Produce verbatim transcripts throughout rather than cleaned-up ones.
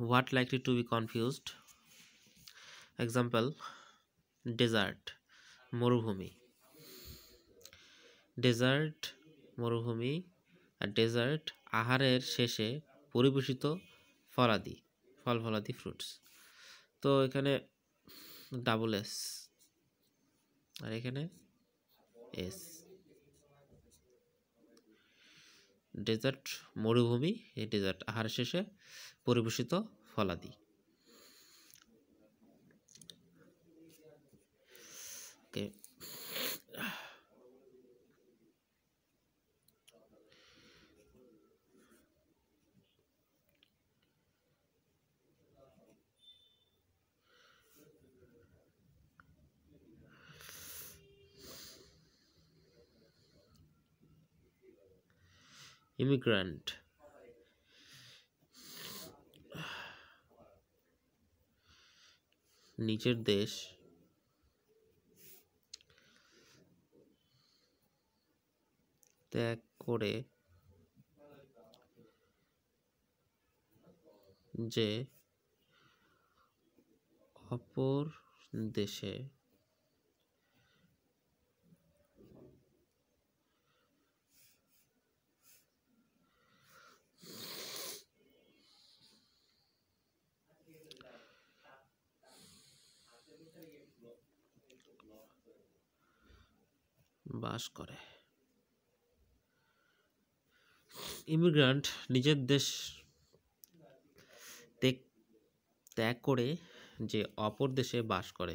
what likely to be confused? Example, desert, মরুভূমি, desert মরুভূমি, আর ডেজার্ট আহারের শেষে পরিবেশিত ফলাদি ফল ফলাদি ফ্রুটস। তো এখানে ডাবল এস আর এখানে এস। ডেজার্ট মরুভূমি, এই ডেজার্ট আহারের শেষে পরিবেশিত ফলাদি। ওকে, ইমিগ্রান্ট নিজের দেশ ত্যাগ করে যে অপর দেশে বাস করে। ইমিগ্রান্ট নিজের দেশ ত্যাগ করে যে অপর দেশে বাস করে।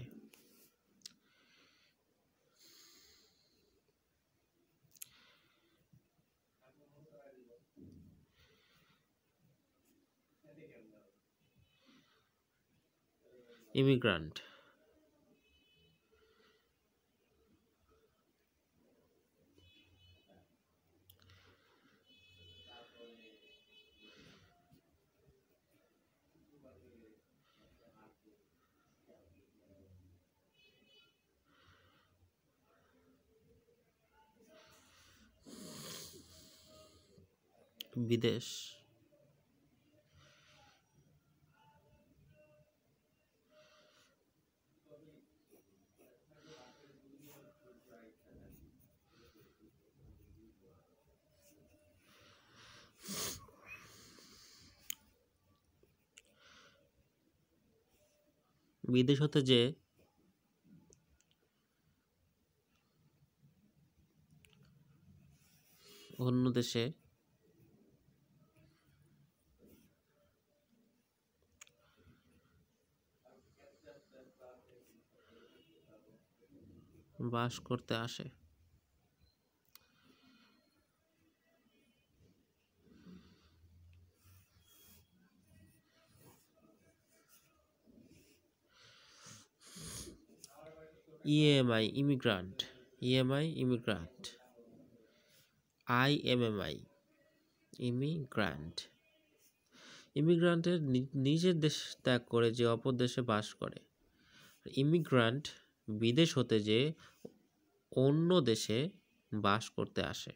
ইমিগ্রান্ট বিদেশ বিদেশ হতে যে অন্য দেশে বাস করতে আসে। EMI immigrant, EMI immigrant, IMMI immigrant. ইমিগ্রান্টের নিজের দেশ ত্যাগ করে যে অপর দেশে বাস করে। ইমিগ্রান্ট বিদেশ হতে যে অন্য দেশে বাস করতে আসে।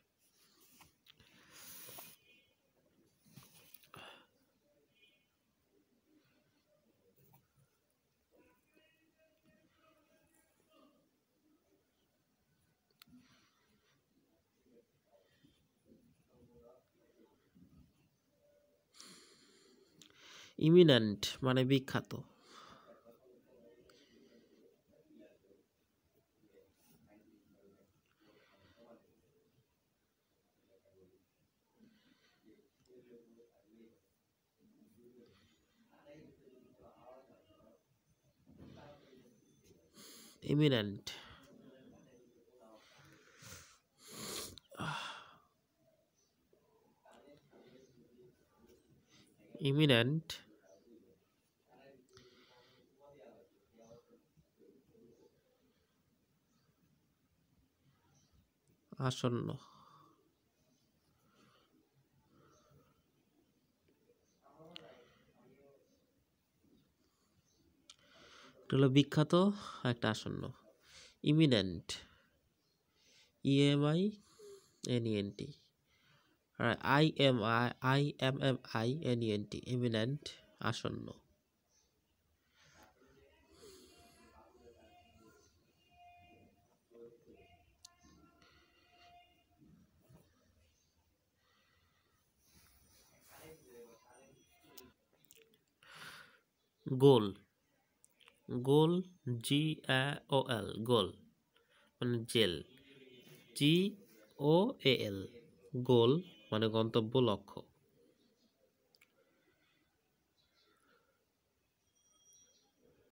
ইমিনেন্ট মানে বিখ্যাত। ইমিনেন্ট ইমিনেন্ট আসন্ন। এটা হলো বিখ্যাত, একটা আসন্ন। ইমিনেন্ট, ইএমআই এনইএনটি, আর I M I I M M I N E N T, imminent আসন্ন। গোল। গোল, জি এ ও এল, গোল মানে জেল। জি ও এ এল, গোল মানে গন্তব্য, লক্ষ্য।